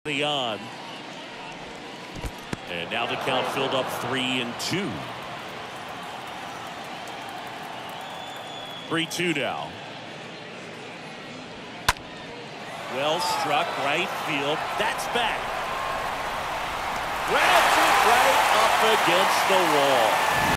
On. And now the count filled up 3-2. 3-2 now. Well struck right field. That's back. Grabs it right up against the wall.